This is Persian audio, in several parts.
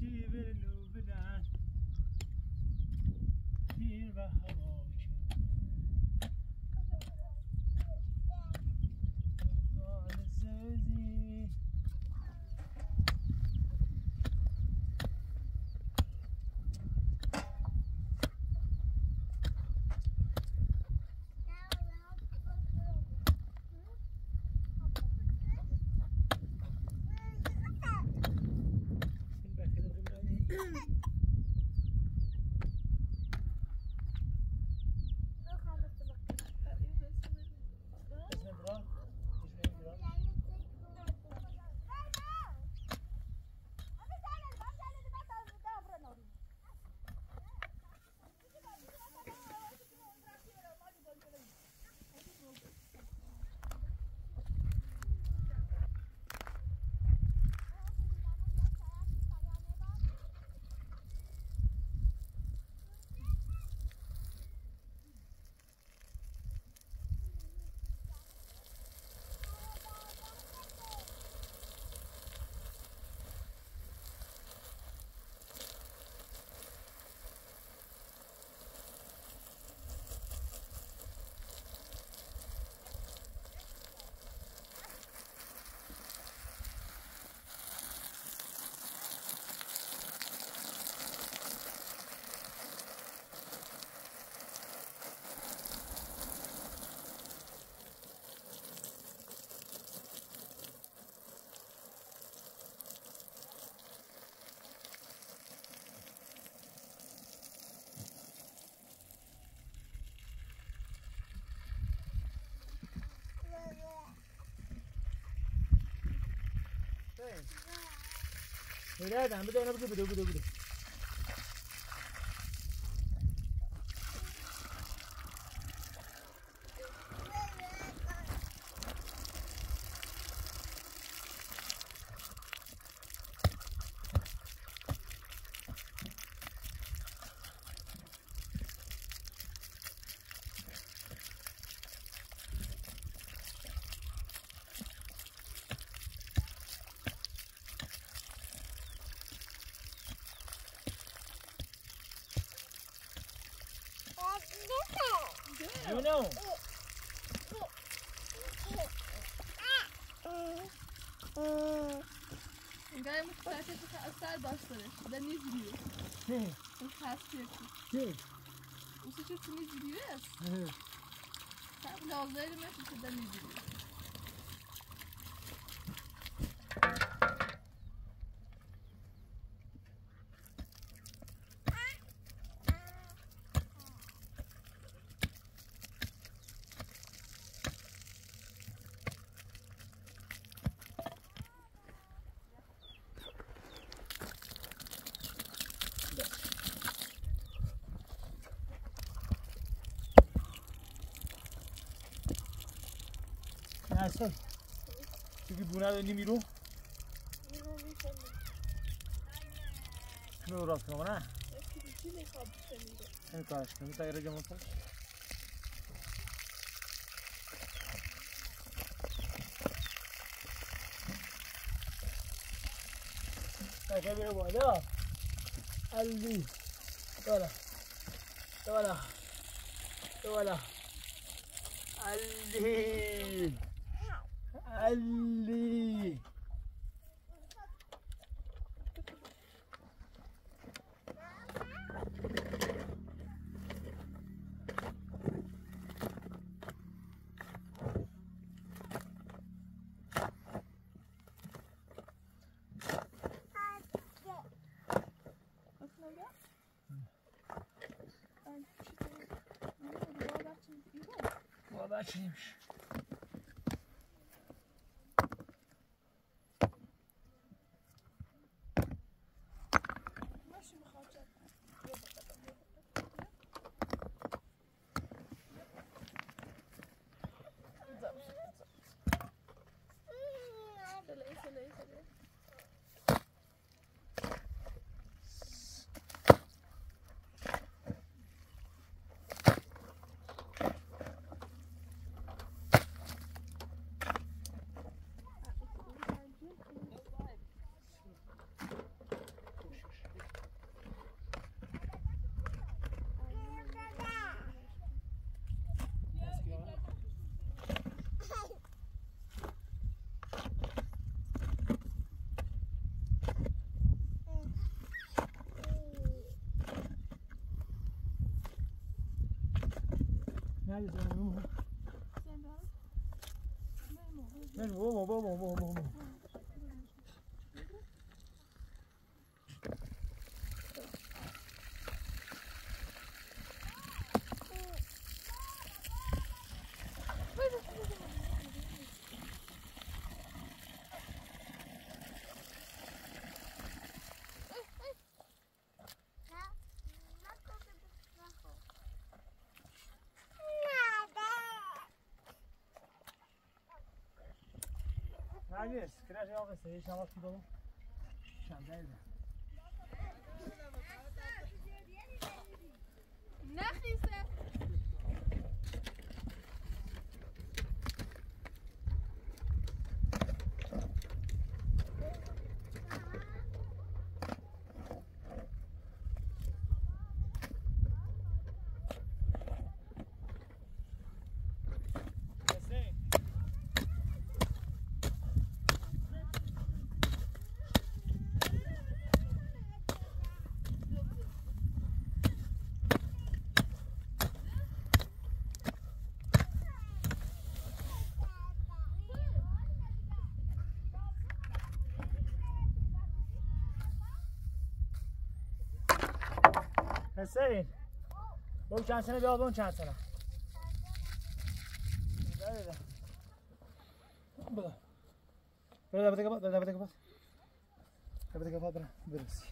Mira, dame una budu. You know. Gaya mutfakta asar başlanır. Ben izliyor. Ne? Hasta yapıyor. Ne? O sıçrasını izliyor ya. Evet. Sen gazlayla mı sıçradan izliyor. Nasıl? Çünkü buna da nimiro. Şunu uğraştın ama ne? Sen karıştın. Bir tane cam olsun. Kaça bir bu da. Ali. Dola. Dola. Dola. Ali. Ali. Bu da çeymiş. نبی زنم من بابا Agnes, krijg je al eens deze nou wat gedaan? Ja, deze. نخیسه حسین بگو چند سنه بیاد بگو چند سنه بده بده برسی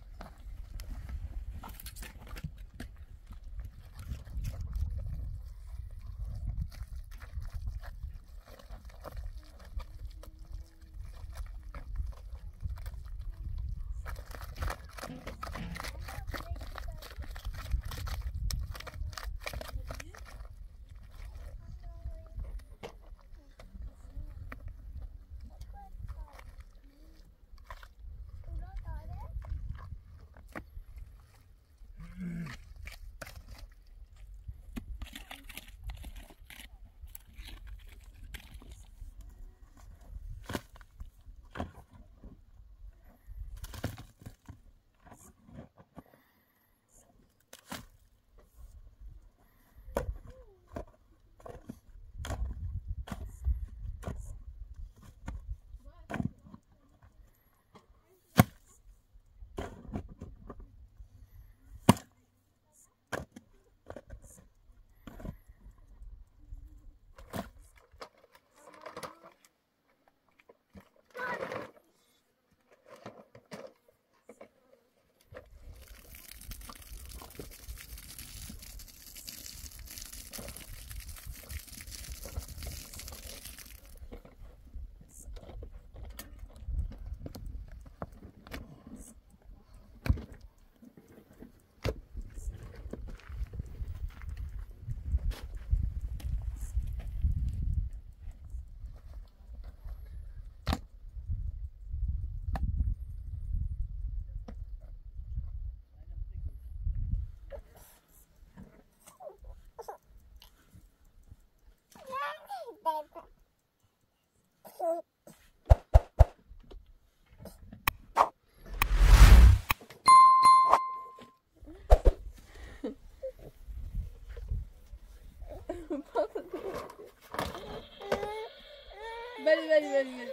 بری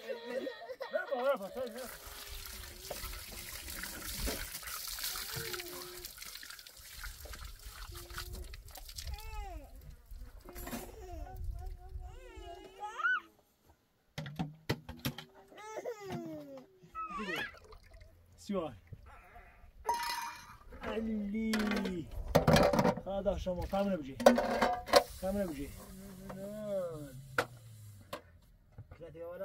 سیوای علی خدا شما کامل بجی کلاتی والا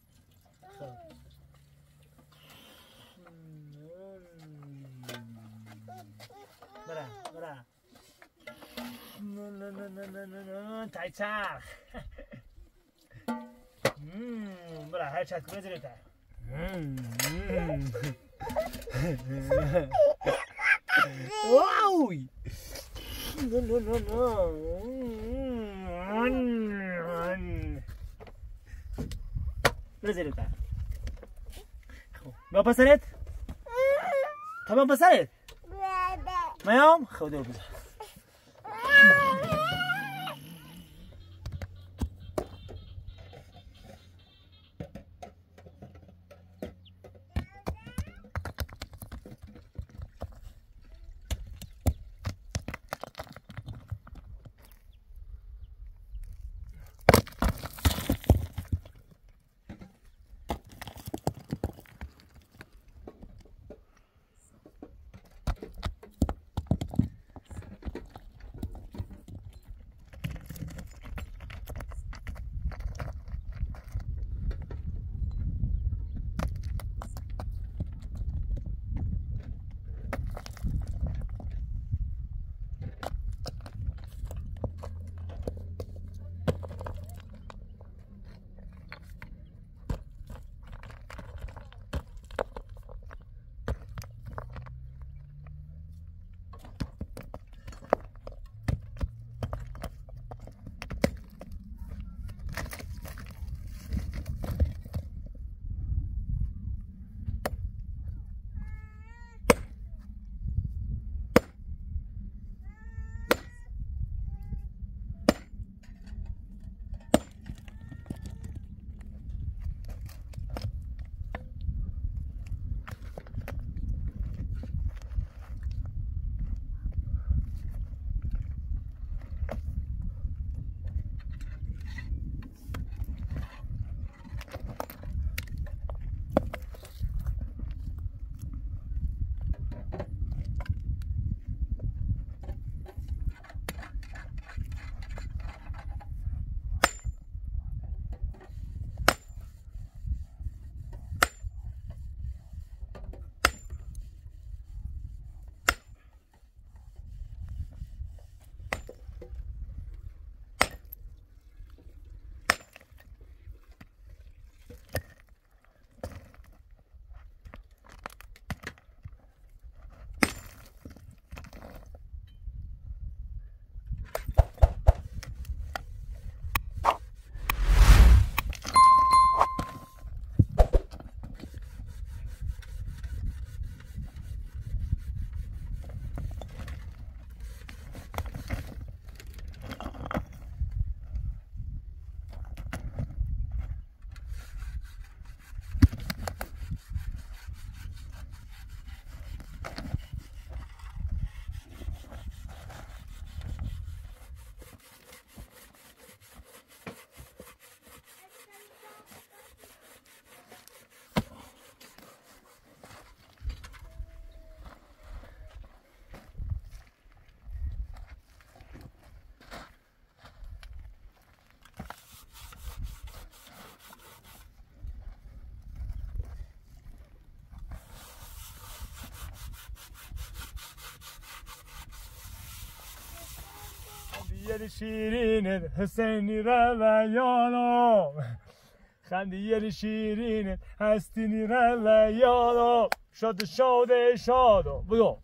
برا تایچر برا هر چت کنه زیرته واوی بزرگتر خب با پسرت تمام پسرت میام خدا بزر خندیر شیرینت حسینی رویانم خندیر شیرینت هستینی رویانم شاد شاد شادم بگو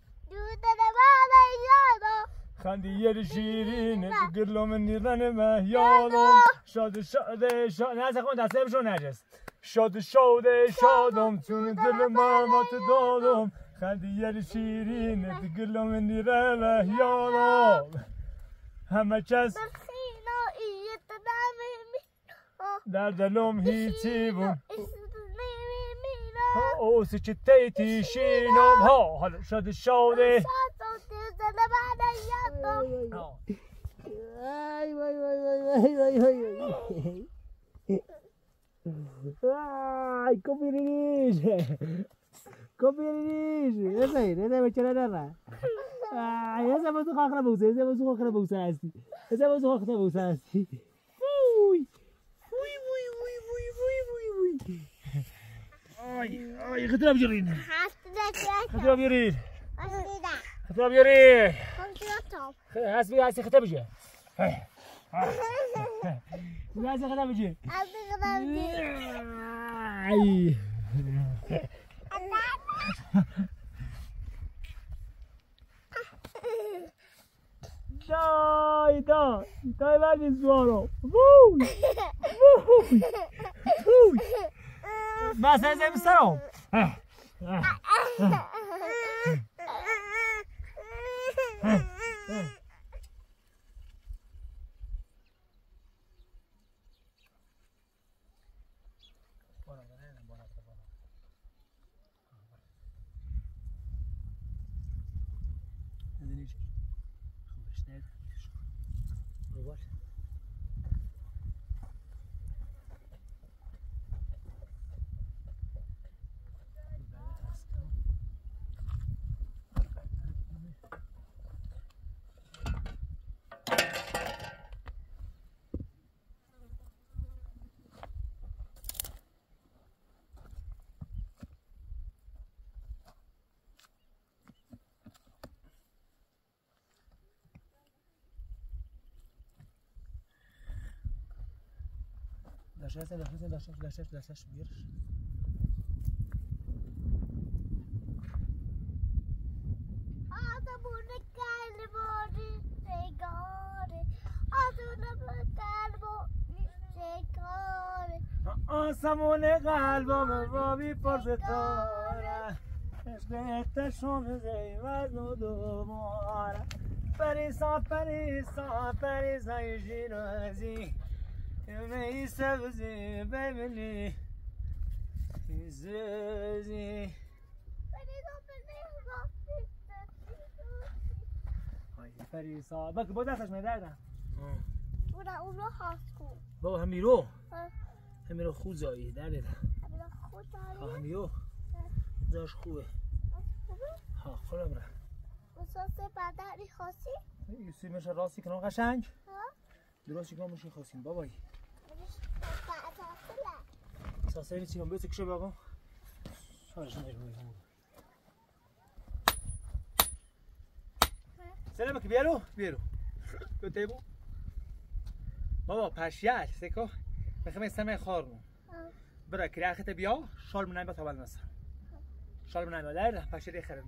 خندیر شیرینت گرلوم نیرن مهیانم شاد شاد شاد نه سخون دسته بشون نجس شاد شاد شادم چون دل مرمت دادم خندیر شیرینت گرلوم نیرن مهیانم همه کس در دلم هیچی بون او سچتیتی شینم ها حالا شاد شاده Ay, vay, vay, vay, vay, vay, vay, vay. Ay, kopirish. Kopirish. Ese bechara nara. Ay, ese bazu khakra busa, ese bazu khakra busa asti. Ese bazu khakra busa asti. Uy. Uy, uy, uy, uy, uy, uy, uy. Ay, ay, khatra bjirin. Khatra bjirin. خطاب يوري حسبي هسه خطاب يجي هسه خطاب يجي اي داي بعد الزوارو ما زي مسترهم داشت بیارش آسمون قلبم با بی پرستاره عشق شون زیور و دوباره پریسا پریسا پریسای شیرازی می سبزی ببینی زوزی پریسا بک با دستش میدردم اون رو خواست کن بابا همیرو همیرو خود زایی درده همیرو داشت خوبه ها خلا برم بساس بدنی خواستی؟ یوسی میشه راستی کنم قشنگ درستی کنم میشه خواستیم بابایی ساسایی چی کنم بیستی کشه بگم شارش نمیرم سلام که بیارو گوته بو بابا پشیال سکو بخوام استمع خارمون برای کراخت بیا شال منای با تابل نصر شال منای با در پشیال خرم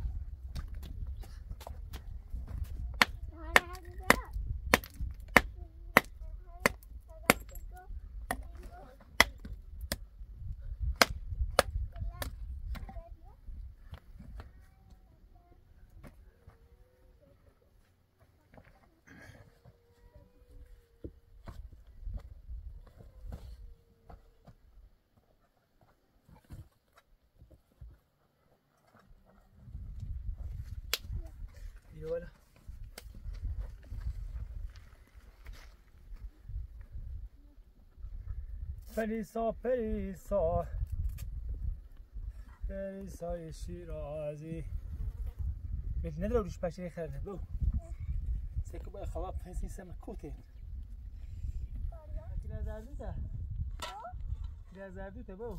ولا پریسا پریسا پریسای شیرازی بهت نداره روش پشیری خرده بو سکو باید خواب پنسی سمه کوته کلا زردوته کلا زردوته بو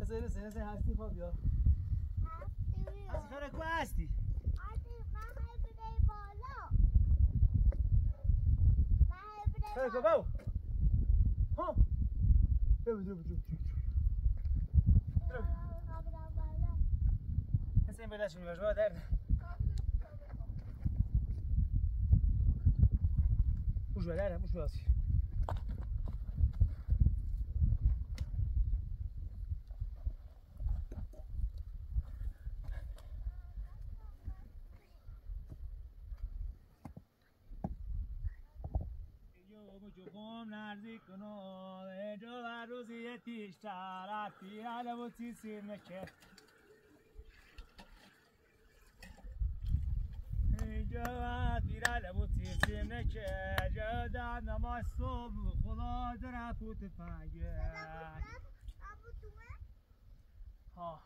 سه هستی خواب یا هستی خیلی کو هستی خیلی کو باو ها جو هستی این بدهشون باش با درد بوش با درد بوش با هستی جوم نرزی کنم جو و روزی تیشتر پیاله و تیسیر نکه جو و پیاله و تیسیر نکه جو در نماز صبح خدا در پوت پنگه ها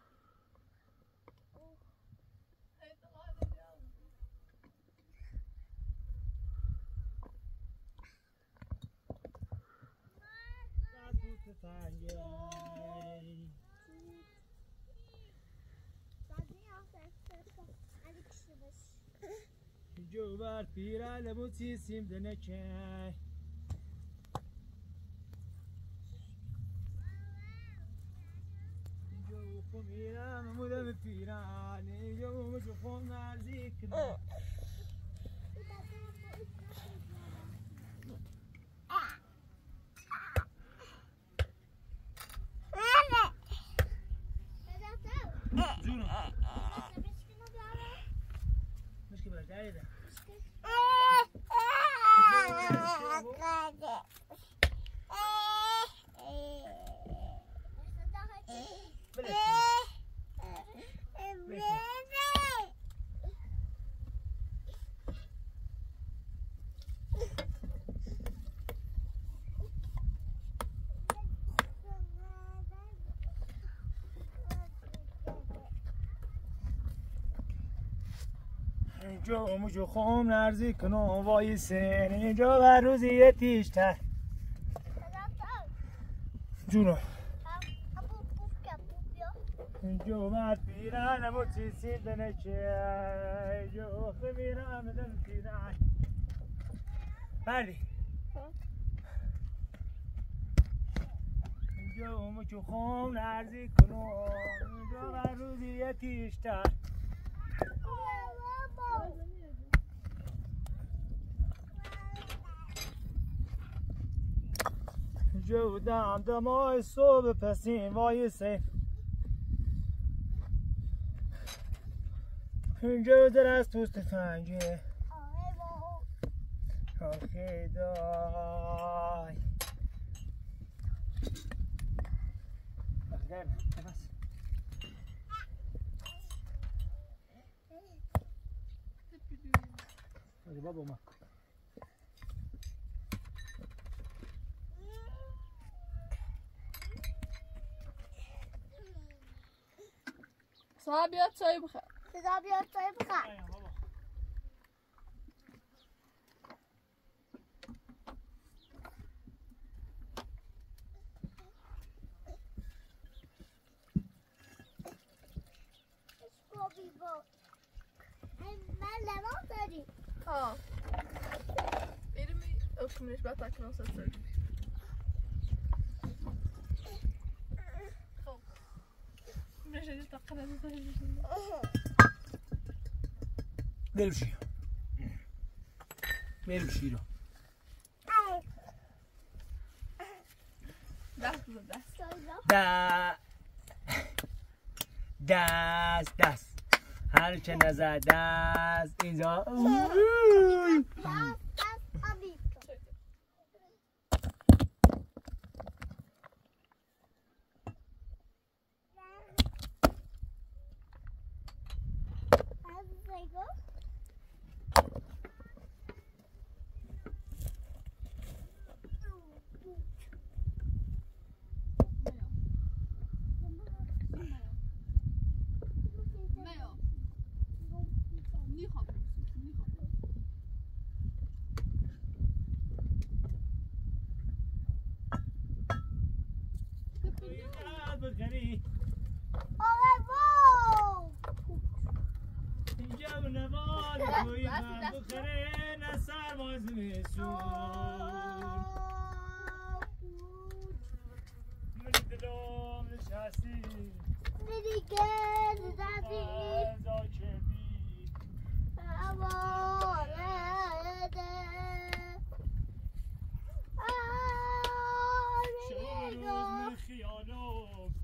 جو بر پیراله و تیسیم دنکه جو خمیرم مودم پیرانه جو خم نرزی کنم جونو مش كبر تعالي ده جو مجو خم نرزی کنم وای سن جو بر روزی تیشتر جونو جو بر پیرانم و تیسیم دنکه جو خمیرم دن پیران بردی جو مجو خم نرزی کنم جو بر روزی تیشتر جو دم دمای صبح پسیم وای سین جو در از توست فنگه آخی دای بخدر نفس hadi babama صاحب بیاد چای بخور اه ارمي اوكملش بقى تاكل نص السر مش هجي تقلع بلوشي بلوشي له دست هر چه نزد دست اینجا توی من بخره نه سرباز میسون من دلم نشستی دیگه نزدی ازا کردی وارده شب روز من خیالم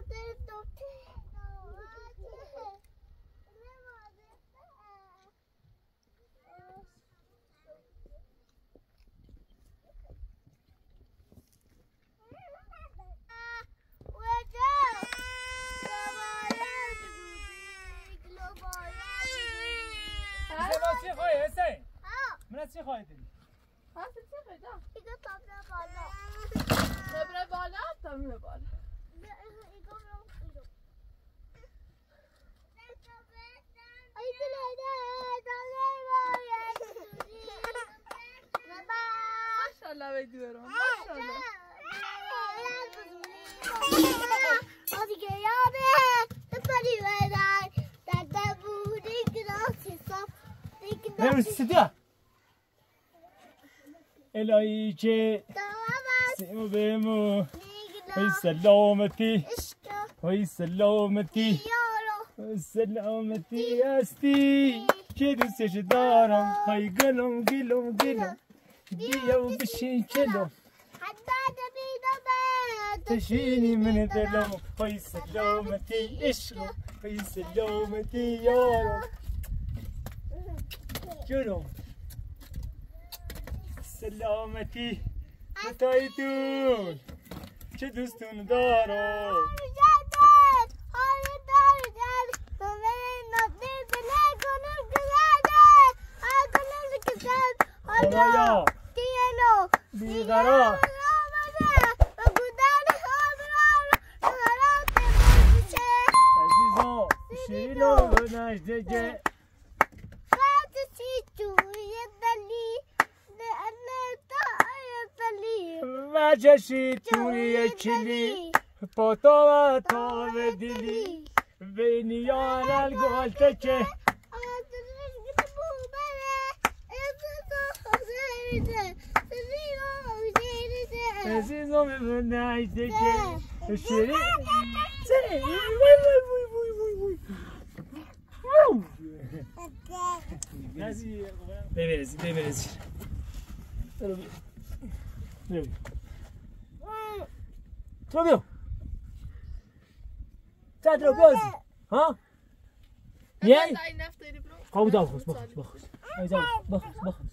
چی خواهی حسین؟ من چی خواهی داری؟ هست چه خیلی؟ ایگو تابره بالا خبره بالا تمره بالا ایگو ای دلده ماشالله بیدورم ماشالله دیگه یاده بپری بدن داده بودی گراسی صاف نمیسی ستیا الهی که سیمو بهمو وی سلامتی وی سلامتی سلامتی هستی که دوستش دارم های گلم گلم گلم بیا و بشین کلم تشینی من دلم های سلامتی عشقم های سلامتی یارم جونم سلامتی متای دون چه دوستون دارم خدایا بیقرار عزیزم شیرینو نجدگه وجشی توی کلی پاتا و تا دلی بینی یارل گلته که عزیزم من نجده که شیرین سری وی وی وی وی وی وی ببرزی ببرزی تو بیو چند رو بیازی ها؟ میای؟ این نفتاری برو خواب دار خوز بخوز بخوز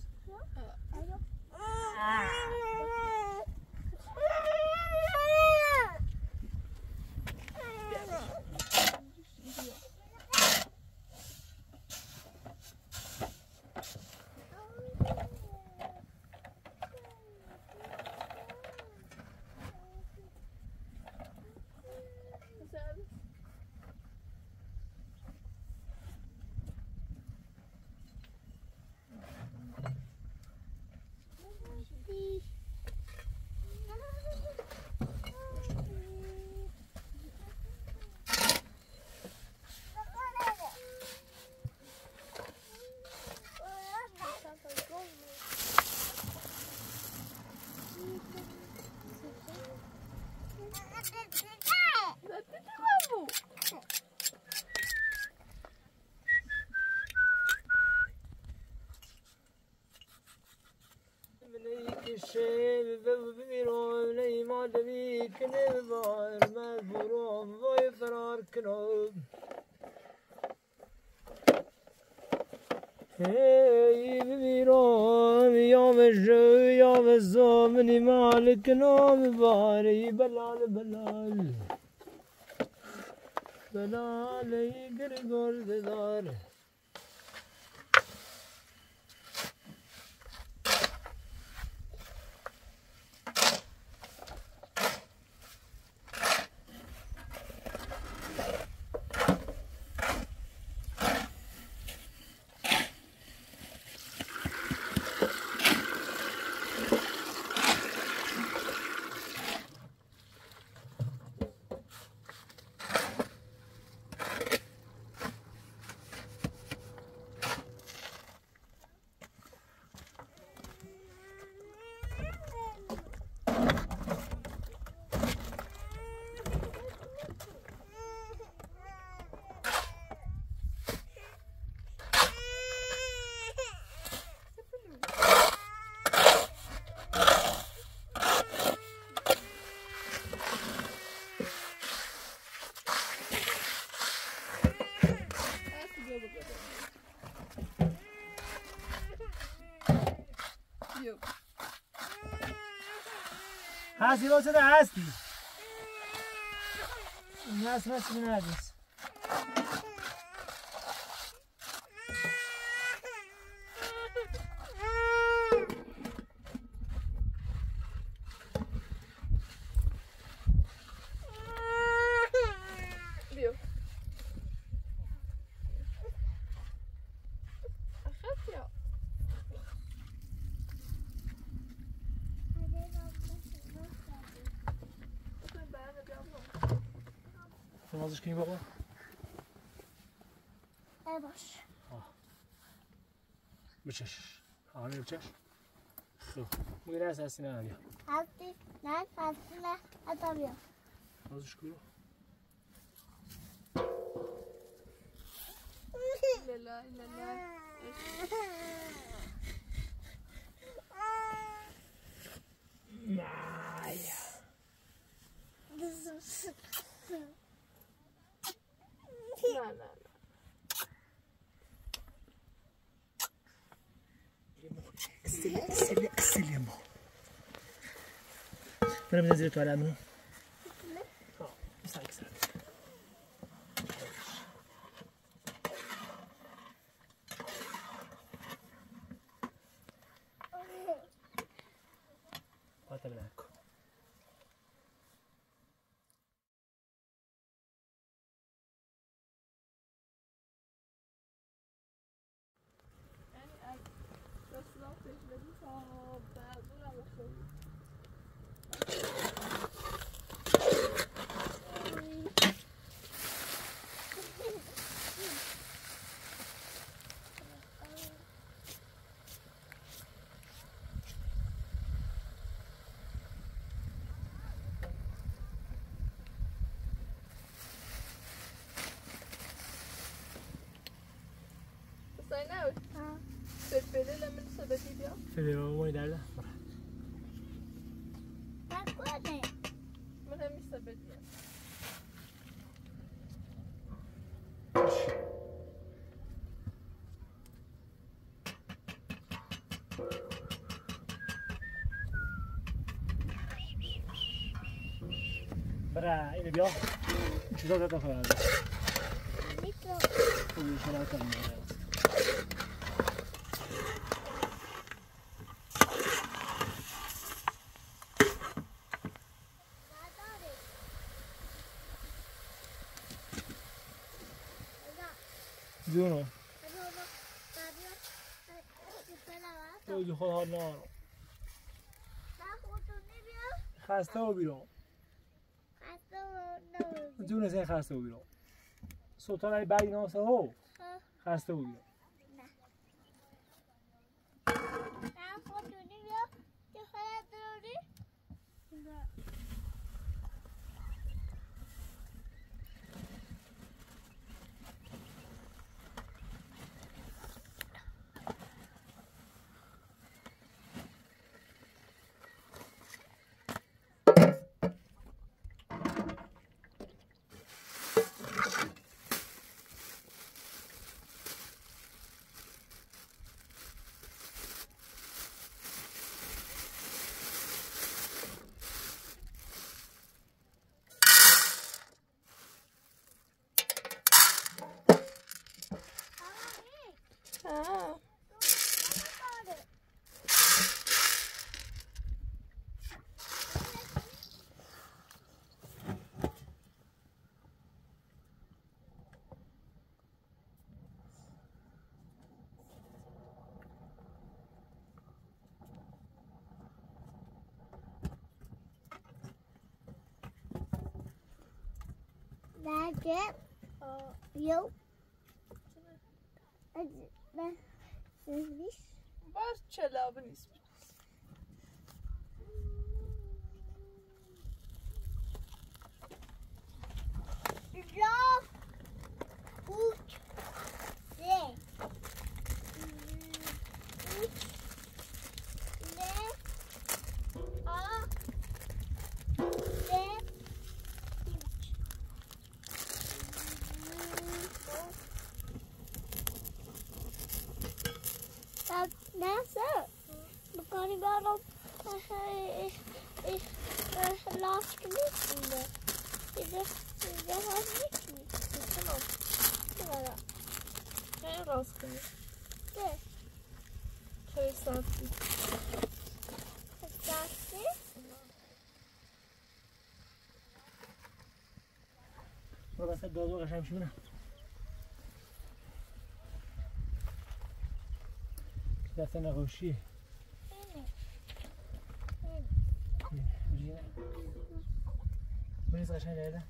Hey, بمیرم یا مجو یا مزامنی مالک نام باری بلال بلال بلال ای گرگرد دار هستی با چه هستی این هست نرگس بيو أخذت يا نمازش کنی بابا باش بچش آره بچش خب میره از هستی نه بیا هستی نه حتی بیا نمازش کنی لا لا لا لا مایا لا لا اكسل يمه انا بنزل على منه مساك سلام واتبعكم صيناوي فلفل لما نسبتي بيا فيديو وين داله نکنه من هم يسبتي برا اینو بیا چیزا داده خواهد میتو خوبی شما کنیم جونو تو خود حال نارو خسته و بیرون جون سین خسته و بیرون سلطان علی بعدی ناسه هو خسته و بیرون Get you. باش چلاب نیست Ja. Ut. Se. Ut. Le. A. Se. Nasa. Bukan di dalam. Ich lasse nicht mehr. Det har mycket. Tamam. Bara. Ne rastgele. Det. Köy saati. Sassy. برو بس دادو قشنگ میشه ببینم. دست نقاشیه. بریز قشنگ داره.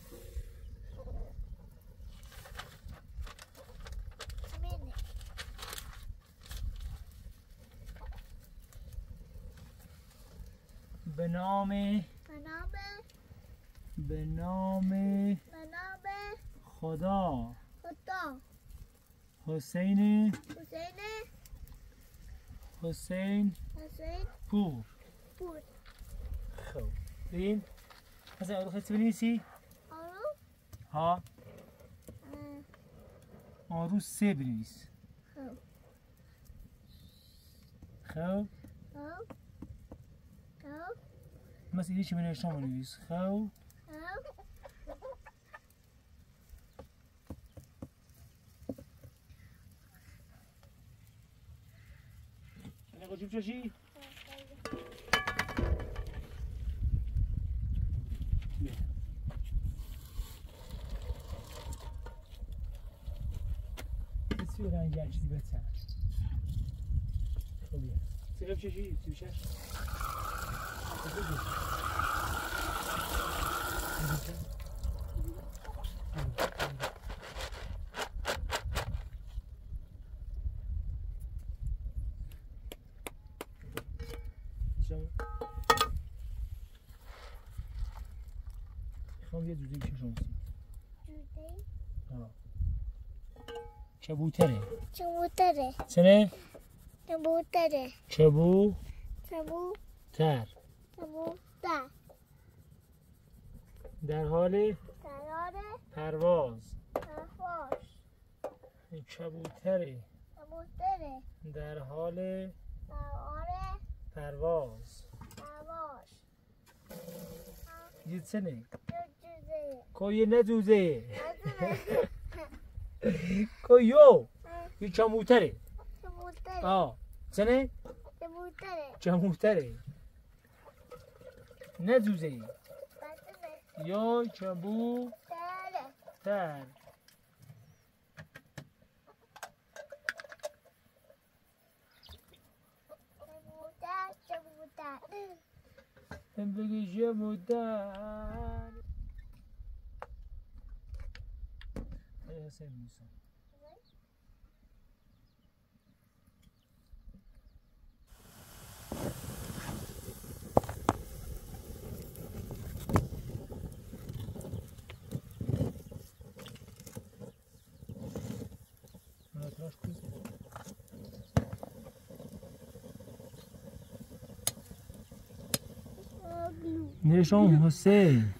به نام خدا حسین پور. خب ببین از آرو خیلی بنویسی ها آرو سه بنویس. خب مثل هیچی بنویشتم بنویس. خب نگو جیب چشی بسی و رنگ چیزی بتن. خب بیا سیغب چشی سیب چش میخوام یه دوزه چشم سی. چبوتره چنه؟ چبوتر در حال پرواز. چبوتره در حال پرواز. یه چنه؟ کوی ندوزه کویو یه چموتره. چنه؟ چموتره ندوزه یا چبوتر. بگی چبوتر نشان حسین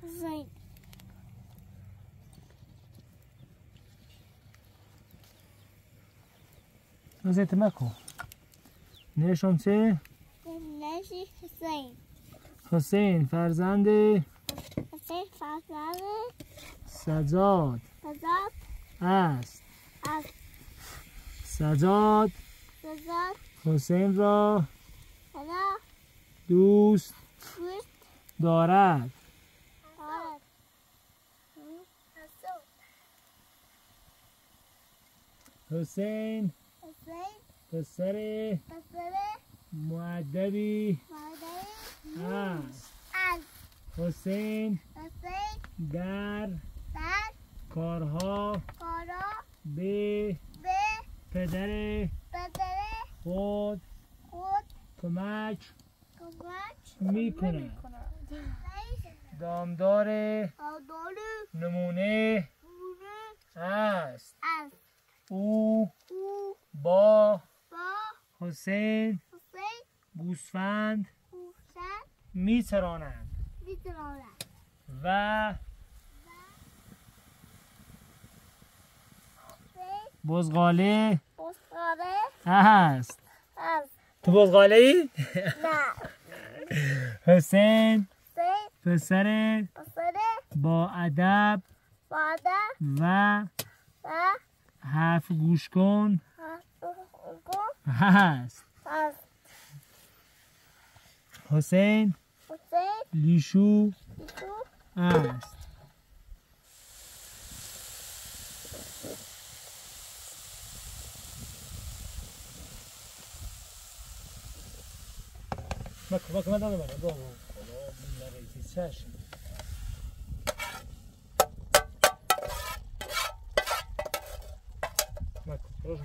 نزدیک مکو. نشان چه؟ حسین فرزند سجاد است. سجاد حسین را دوست دارد. حسین پسر مؤدبی است. حسین در کارها به پدر خود کمک می کند. دامدار نمونه است. او با حسین گوسفند می تراند و بزغاله است. تو بزغاله ای؟ نه حسین سه پسر پسر با ادب مادر و و حرف گوش کن گفت هست. از حسین حسین لیشو بیشو است. Bak ben de bana doğru. Bunları içeceğiz. Bak, proszę.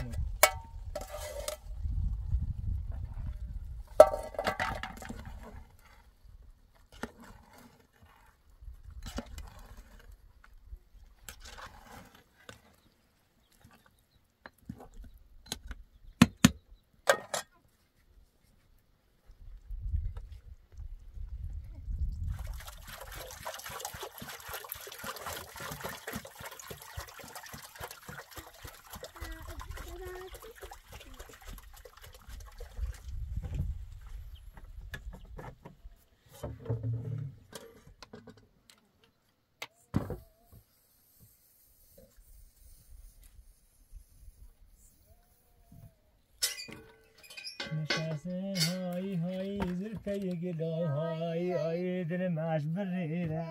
نشسته های های زرفه گلو های های دل مش بریره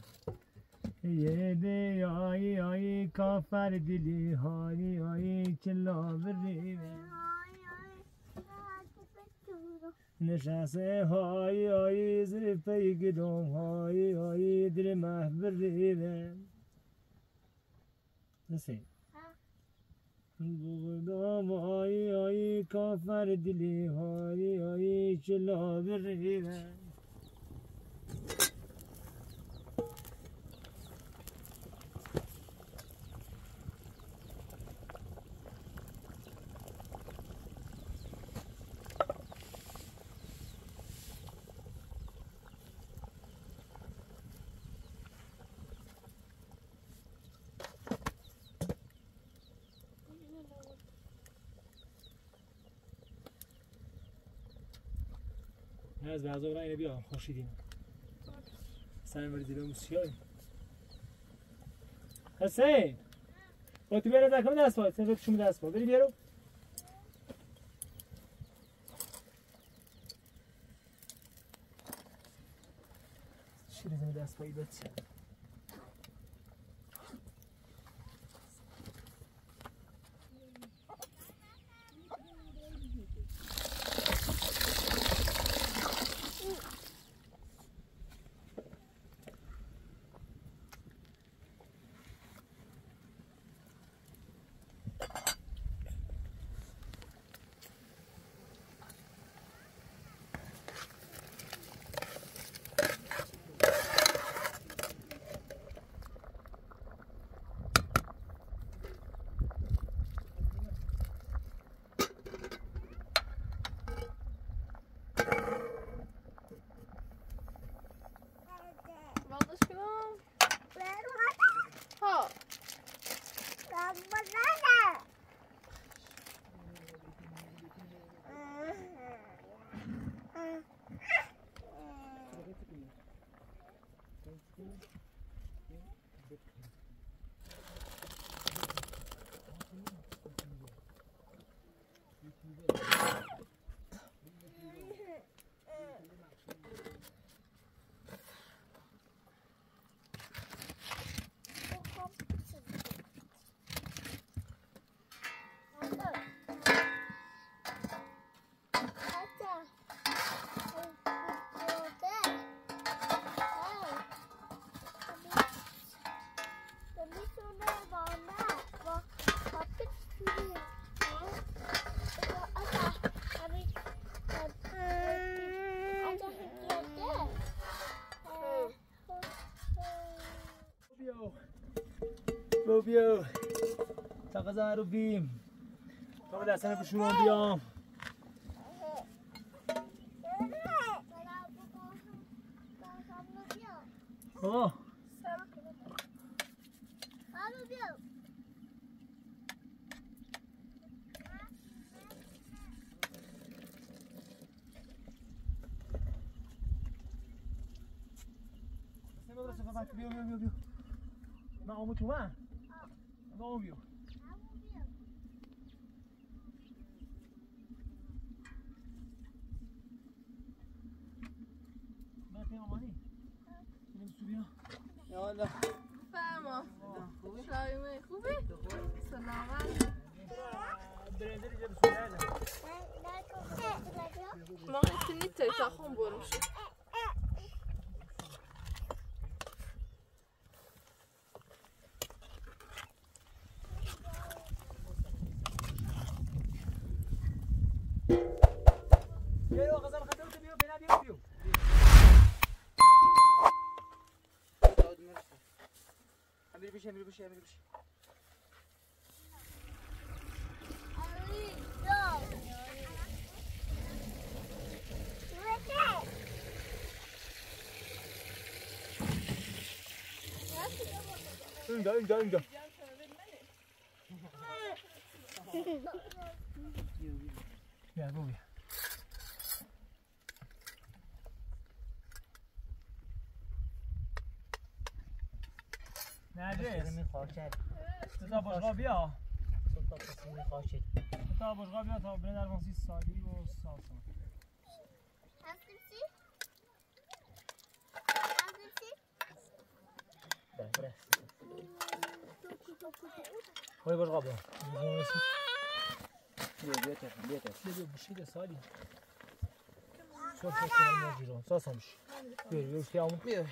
یه دی های های کافر دلی های های چلا بریره نشسته های های زرفه گلو های های دل مش بریره نسی بودم آی آی کافر دلی های آی چلا بریدن از بعضا برای اینه بیام خوشیدیم سرم بری زیره موسیقی حسین با تو بیاره دکمه دست باید سرم شما دست باید بری بیارو شیرزم دست باید بچه Wat is gedaan? Ha. بیا تقاضا رو بیم تا دستان بشورم بیام آه بچه بیا من آمو تو من آمو بیا بطه آمانی بریم سو بیا یا الله فرما شایمه خوبی؟ سلامت برندر اینجا به سو نرده ما اتنی تیتا خون برم شد بیا غزم خطر تو بیا بیا بیا امیر بشه اینجا بیا بیا نرجس تا باشقا بیا تا باشقا بیا تا برن در مانسی سالی و سالسان باشقا بیا بیا بشید سالی صرف کنم مجیرون ساسم بشی بیا اشتی آمون بیا